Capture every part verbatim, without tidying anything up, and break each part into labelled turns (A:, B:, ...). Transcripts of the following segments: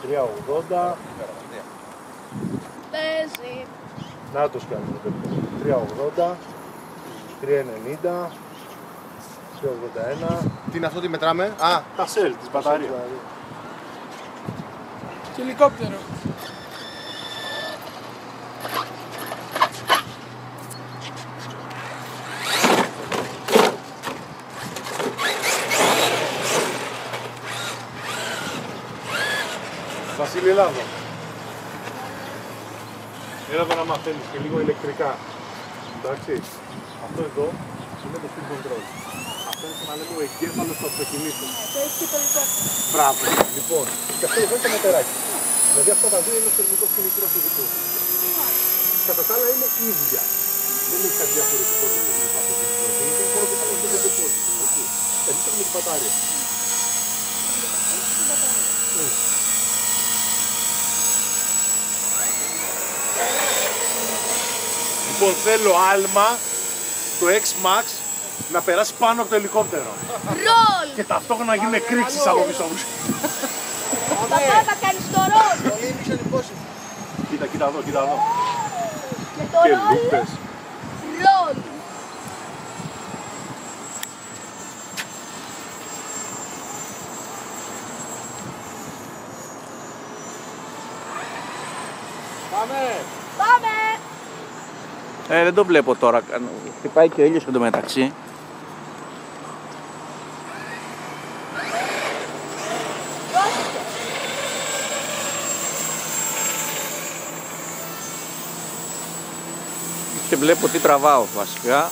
A: τρία ογδόντα.
B: Παίζει.
A: Νάτος κι άλλο. τρία ογδόντα. τρία ενενήντα. τρία ογδόντα ένα.
C: Τι είναι αυτό, τι μετράμε? Α,
A: Τα σέλ της μπαταρία.
D: Και ελικόπτερο.
A: Βασίλη, έλα εδώ. Έλα εδώ να μαθαίνεις και λίγο ηλεκτρικά. Εντάξει. Αυτό εδώ είναι το speed control. Αυτό είναι σαν να λέμε ο εγκέφαλος του αυτοκινήτου.
B: Το έχει και το ελικόπτερο.
A: Μπράβο. Λοιπόν, και αυτό εδώ είναι το μετεράκι. Δηλαδή αυτά τα δύο είναι στο ελληνικό κινητήρα του δικού. Κατά τα άλλα είναι ίδια. Δεν έχει κάτι διαφορετικό δηλαδή από το δικό. Μόνο και πάνω και δεν το πόδι. Εμείς έχουμε την μπαταρία. Λοιπόν, θέλω άλμα το X-Max να περάσει πάνω από το ελικόπτερο.
B: Ρολ!
A: Και ταυτόχρονα να γίνουν εκρήξεις από πίσω μου.
B: Παπά, θα κάνεις το ρολ!
C: πολύ mission impossible.
A: Κοίτα, κοίτα εδώ, κοίτα εδώ.
B: Και το
A: Και
B: ρολ,
A: λούπες.
B: ρολ!
A: Πάμε!
B: Πάμε!
E: Ε, δεν το βλέπω τώρα. Χτυπάει και ο ήλιος εντωμεταξύ.
B: Πρόσεχε!
E: Και βλέπω τι τραβάω βασικά.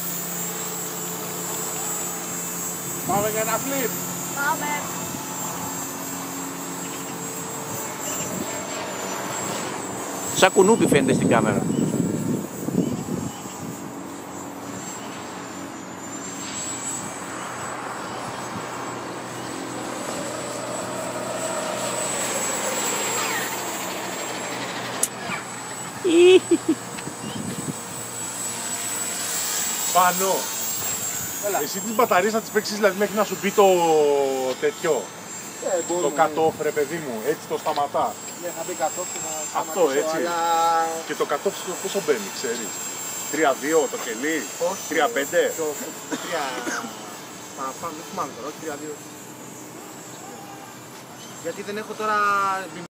A: Πάμε για ένα flip!
B: Πάμε!
E: Σαν κουνούπι φαίνεται στην κάμερα.
A: Πάνω! Εσύ τις μπαταρίες θα τις παίξεις δηλαδή μέχρι να σου μπει το τέτοιο.
C: Ε,
A: Το
C: μπορούμε.
A: cut-off ρε παιδί μου, έτσι το σταματά.
C: Ναι, θα μπει κατ' και θα
A: Αυτό,
C: σταματήσω,
A: έτσι.
C: αλλά...
A: Και το cut-off στο πόσο μπαίνει, ξέρεις. τρία δύο το κελί,
C: Όχι.
A: τρία πέντε.
C: Το τρία... Παραπάνω, δεν θυμάμαι τώρα, όχι τρία δύο. Γιατί δεν έχω τώρα...